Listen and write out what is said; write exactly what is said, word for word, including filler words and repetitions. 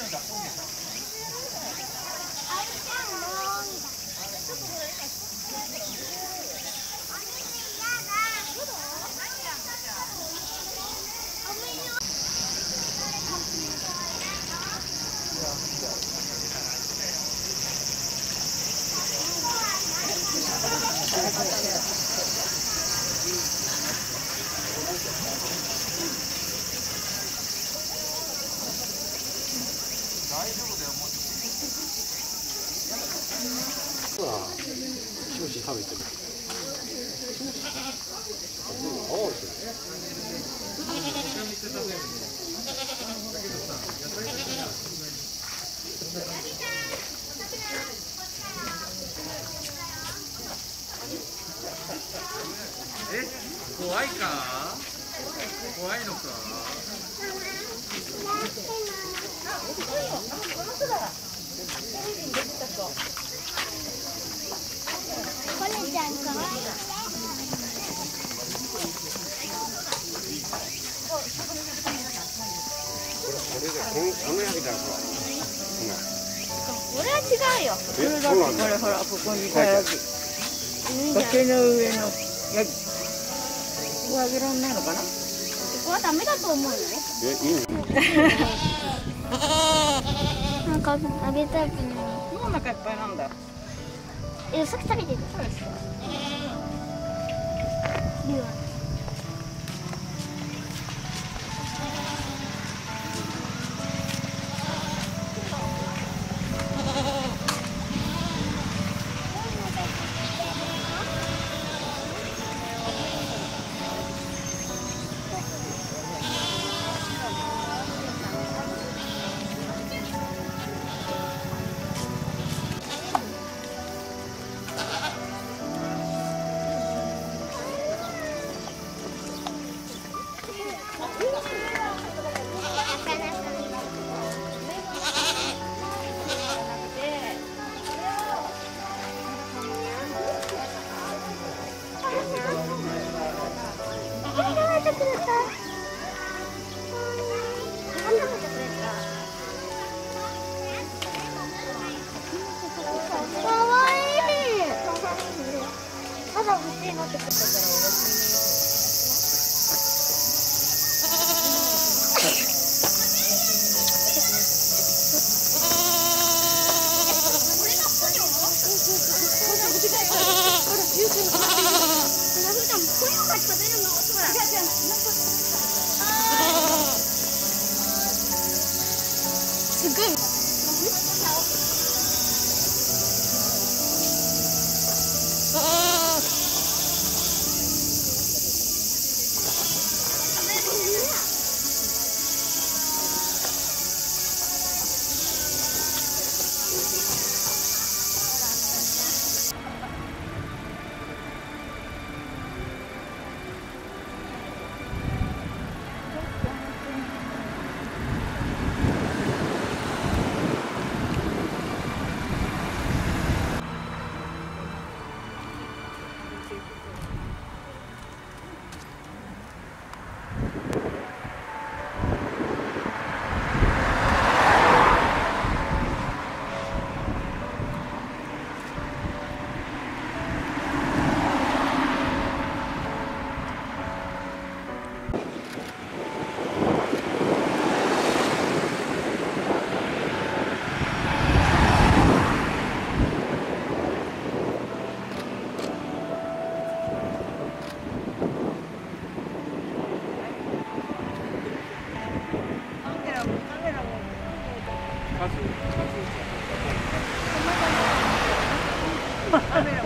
少し食べてる。 え、怖いか？怖いのか？ これちゃんかわいい。 これでこのこの焼きだから。 これは違うよ。 え、そうなんだ。 これほらここにた焼き。崖の上の焼き。ここ揚げらんないのかな？ ここはダメだと思うよ。 え、いいの？ なんか揚げタイプの。 もうお腹いっぱいなんだ。 え、さっき食べてた。そうですか。いいわ。まだ欲しいなってことからすごい。 数数。